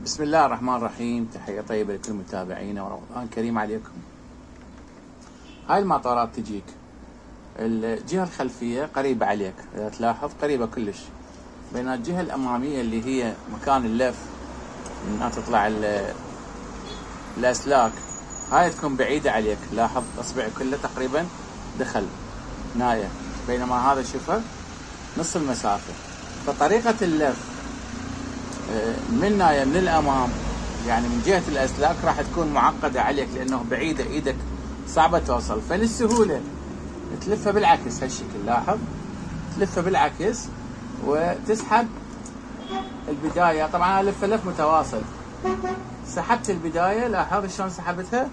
بسم الله الرحمن الرحيم. تحية طيبة لكل متابعينا ورمضان كريم عليكم. هاي المطارات تجيك الجهة الخلفية قريبة عليك، إذا تلاحظ قريبة كلش، بين الجهة الأمامية اللي هي مكان اللف من تطلع الأسلاك هاي تكون بعيدة عليك. لاحظ إصبعي كله تقريبا دخل ناية، بينما هذا شوفه نص المسافة. فطريقة اللف من ناية من الأمام يعني من جهة الأسلاك راح تكون معقدة عليك، لأنه بعيدة، إيدك صعبة توصل. فللسهولة تلفها بالعكس هالشكل. لاحظ تلفها بالعكس وتسحب البداية. طبعا أنا لف متواصل، سحبت البداية. لاحظ شلون سحبتها،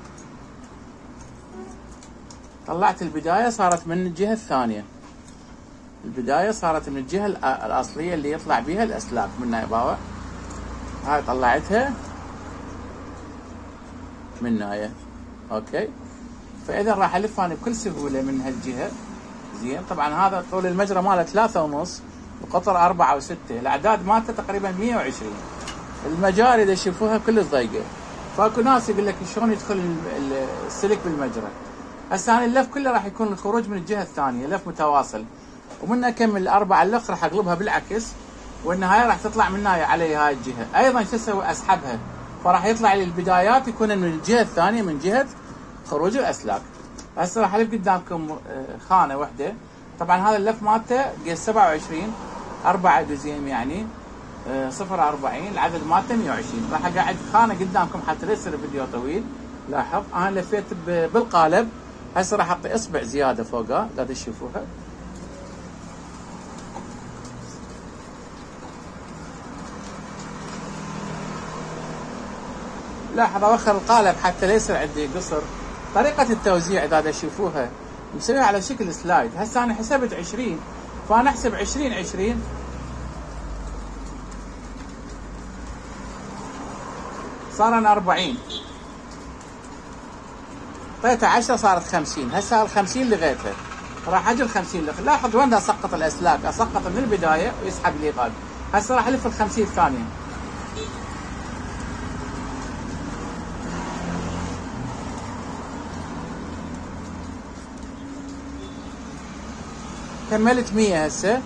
طلعت البداية صارت من الجهة الثانية. البداية صارت من الجهة الأصلية اللي يطلع بها الأسلاك من نايباوة. هاي طلعتها من ناية. أوكي، فإذا راح ألف أنا بكل سهولة من هالجهة. زين، طبعا هذا طول المجرى ماله 3.5 وقطر 4 و6. الأعداد مالته تقريبا 120. المجاري إذا تشوفوها كلش ضيقة، فاكو ناس يقول لك شلون يدخل السلك بالمجرى. هسه أنا اللف كله راح يكون الخروج من الجهة الثانية، لف متواصل، ومن اكمل الاربع اللف راح اقلبها بالعكس، والنهايه راح تطلع من نايه علي هاي الجهه. ايضا شو اسوي؟ اسحبها، فراح يطلع لي البدايات يكون من الجهه الثانيه من جهه خروج الاسلاك. هسه راح الف قدامكم خانه واحده. طبعا هذا اللف مالته قيس 27 4 دزيم، يعني 0.40. العدد مالته 120. راح اقعد خانه قدامكم حتى لا يصير الفيديو طويل. لاحظ انا لفيت بالقالب. هسه راح اعطي اصبع زياده فوقها، لا تشوفوها. لاحظ اوخر القالب حتى لا يصير عندي قصر. طريقة التوزيع اذا تشوفوها مسويها على شكل سلايد. هسه انا حسبت 20، فانا احسب 20 20 صار انا 40. اعطيتها 10 صارت 50. هسه ال 50 لغيتها، راح اجي ال 50 لغ. لاحظ وين اسقط الاسلاك، اسقط من البداية ويسحب لي غاد. هسه راح الف ال 50 الثانية. كملت 100 هسه.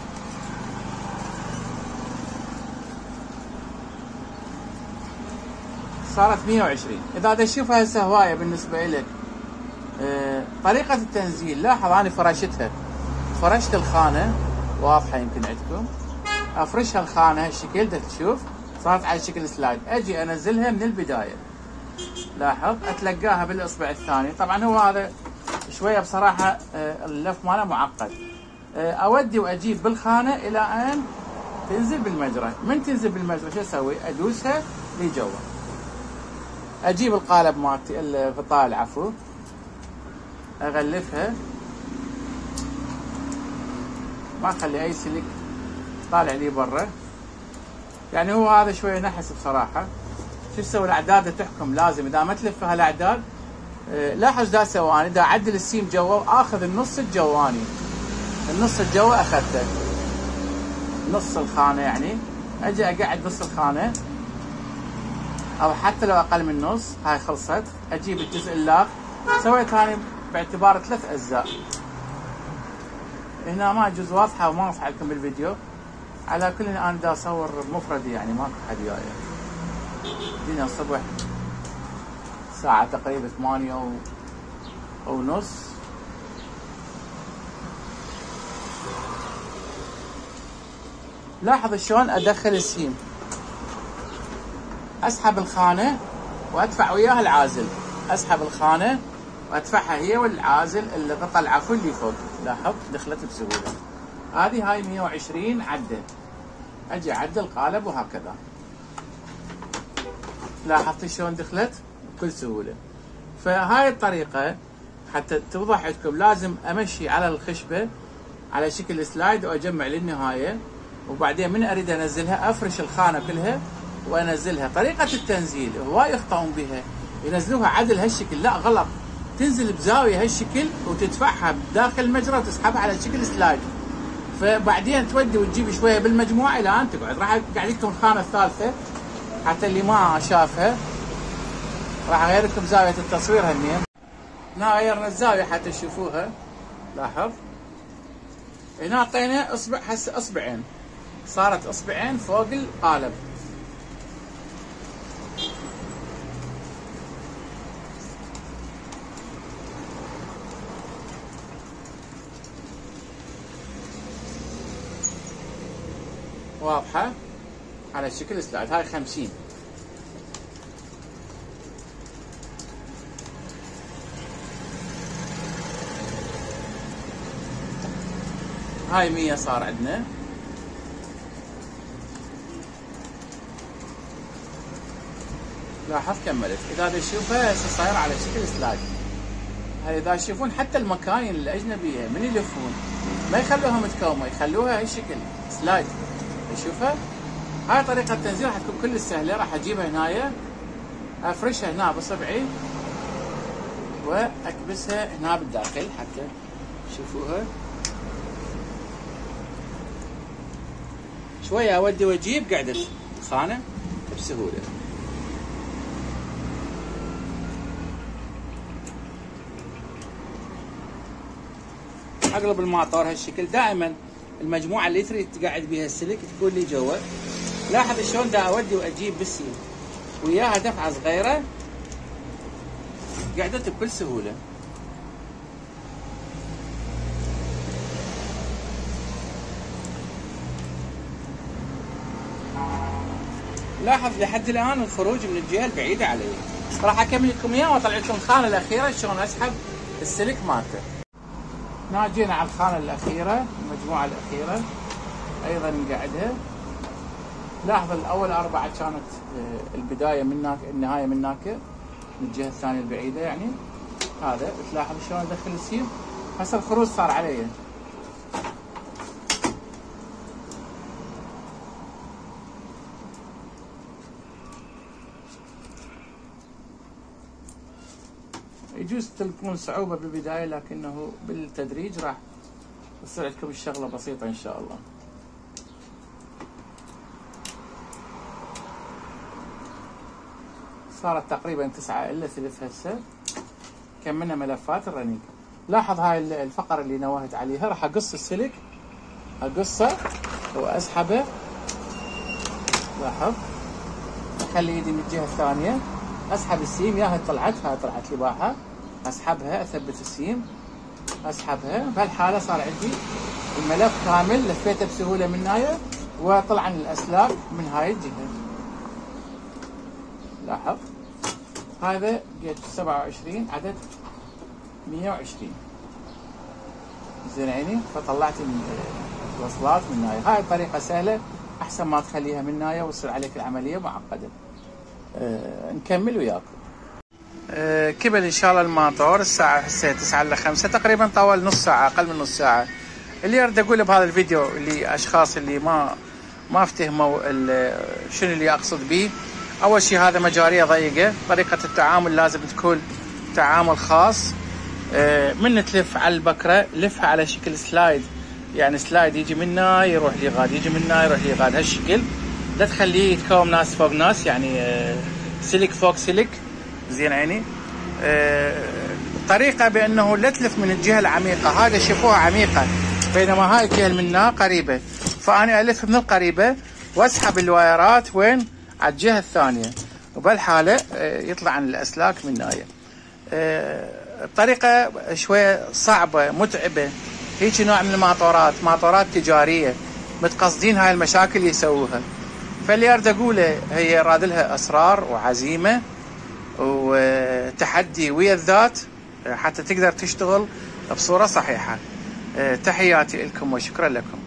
صارت 120. اذا تشوفها هسه هوايه بالنسبه لك. طريقه التنزيل، لاحظ انا فرشتها، فرشت الخانه واضحه يمكن عندكم. افرشها الخانه هالشكل، تشوف صارت على شكل سلايد. اجي انزلها من البدايه. لاحظ اتلقاها بالاصبع الثاني. طبعا هو هذا شويه بصراحه اللف ماله معقد. اودي واجيب بالخانه الى ان تنزل بالمجرى. من تنزل بالمجرى شو اسوي؟ ادوسها لجوا. اجيب القالب مالتي الغطاء العفو، اغلفها، ما اخلي اي سلك طالع لي برا. يعني هو هذا شويه نحس بصراحه. شو اسوي؟ الاعداد تحكم. لازم اذا ما تلفها الاعداد. لاحظ دا سواني، دا اعدل السيم جوا واخذ النص الجواني. النص الجوا اخذته، نص الخانه يعني. اجي اقعد نص الخانه او حتى لو اقل من نص. هاي خلصت. اجيب الجزء اللاخ، سويت هاني باعتبار 3 اجزاء. هنا ما يجوز واضحه وما اوضح لكم بالفيديو. على كل انا دا اصور بمفردي، يعني ماكو حد وياي. جينا الصبح الساعه تقريبا 8:30. لاحظ شلون ادخل السيم. اسحب الخانه وادفع وياها العازل. اسحب الخانه وادفعها هي والعازل الغطاء العفو اللي فوق. لاحظ دخلت بسهوله. هاي 120 عده. اجي اعدل القالب وهكذا. لاحظت شلون دخلت بكل سهوله. فهاي الطريقه حتى توضح عندكم لازم امشي على الخشبه على شكل سلايد واجمع للنهايه، وبعدين من اريد انزلها افرش الخانه كلها وانزلها. طريقه التنزيل هواي يخطئون بها، ينزلوها عدل هالشكل. لا، غلط. تنزل بزاويه هالشكل وتدفعها داخل المجرى وتسحبها على شكل سلايد. فبعدين تودي وتجيب شويه بالمجموعه الى ان تقعد. راح اقعد لكم الخانه الثالثه حتى اللي ما شافها. راح اغير لكم زاويه التصوير هني. هنا غيرنا الزاويه حتى تشوفوها. لاحظ هنا اعطينا اصبع، هسه اصبعين، صارت اصبعين فوق القالب. واضحه على شكل سلايد. هاي 50. هاي 100 صار عندنا. لاحظ كملت. اذا تشوفها هسه صايره على شكل سلايد. هاي اذا تشوفون حتى المكاين الاجنبيه من يلفون ما يخلوها متكومه، يخلوها هالشكل سلايد. تشوفها؟ هاي طريقه التنزيل راح تكون كل سهله. راح اجيبها هنايا، افرشها هنا بصبعي واكبسها هنا بالداخل حتى تشوفوها. شويه اودي واجيب، قعدت خانه بسهوله. اقلب الماطور هالشكل. دائما المجموعه اللي تريد تقعد بها السلك تكون لي جوا. لاحظ شلون دا اودي واجيب بالسيل وياها دفعه صغيره، قعدت بكل سهوله. لاحظ لحد الان الخروج من الجهه البعيده علي. راح اكمل لكم اياه واطلع لكم الخانه الاخيره شلون اسحب السلك مالته. هنا جينا على الخانه الاخيره، المجموعه الاخيره ايضا نقعدها. لاحظ الاول 4 كانت البدايه من هناك، النهايه من هناك، من الجهه الثانيه البعيده يعني. هذا تلاحظ شلون ادخل السيم. هسه الخروج صار علي. يجوز تلقون صعوبة بالبداية، لكنه بالتدريج راح تصير عندكم الشغلة بسيطة إن شاء الله. صارت تقريبا 9 إلا ثلث هسه. كملنا ملفات الرنيق. لاحظ هاي الفقرة اللي نوهت عليها، راح أقص السلك، أقصه وأسحبه. لاحظ أخلي إيدي من الجهة الثانية، أسحب السيم. ياها طلعت، هاي طلعت لي باحة، اسحبها، اثبت السيم، اسحبها. بهالحاله صار عندي الملف كامل، لفيته بسهوله من هاي وطلع عن الاسلاك من هاي الجهه. لاحظ هذا جيت 27 عدد 120 زين عيني، فطلعت الوصلات من هاي. هاي طريقه سهله احسن ما تخليها من هاي وتصير عليك العمليه معقده. نكمل وياكم. كمل ان شاء الله الماطور. الساعه هسه 9 إلا 5 تقريبا، طول نص ساعه، اقل من نص ساعه. اللي اريد اقوله بهذا الفيديو اللي اشخاص اللي ما افتهموا شنو اللي اقصد به. اول شيء هذا مجاريه ضيقه، طريقه التعامل لازم تكون تعامل خاص. من تلف على البكره لفها على شكل سلايد، يعني سلايد يجي من هنا يروح لغاد، يجي من هنا يروح لغاد، هالشكل. لا تخليه يتكوم ناس فوق ناس، يعني سلك فوق سلك. زين عيني. الطريقه بانه لا تلف من الجهه العميقه، هذا شوفوها عميقه بينما هاي الجهه اللي منها قريبه، فانا الف من القريبه واسحب الوايرات وين؟ على الجهه الثانيه، وبالحاله يطلع عن الاسلاك من هاي. الطريقه شويه صعبه متعبه، هيك نوع من الماطورات، ماطورات تجاريه متقصدين هاي المشاكل يسووها. فاللي اريد اقوله هي رادلها اصرار وعزيمه وتحدي ويا الذات حتى تقدر تشتغل بصوره صحيحه. تحياتي لكم وشكرا لكم.